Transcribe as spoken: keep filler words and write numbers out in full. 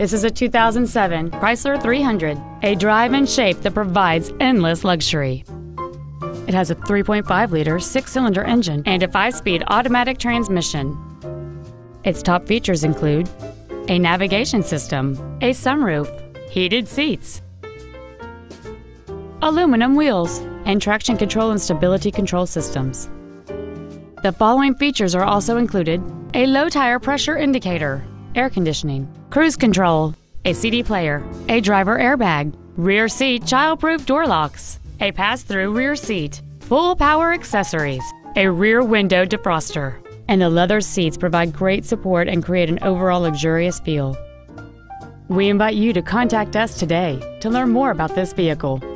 This is a two thousand seven Chrysler three hundred, a drive and shape that provides endless luxury. It has a three point five liter six-cylinder engine and a five-speed automatic transmission. Its top features include a navigation system, a sunroof, heated seats, aluminum wheels, and traction control and stability control systems. The following features are also included: a low tire pressure indicator, air conditioning, cruise control, a C D player, a driver airbag, rear seat child-proof door locks, a pass-through rear seat, full power accessories, a rear window defroster, and the leather seats provide great support and create an overall luxurious feel. We invite you to contact us today to learn more about this vehicle.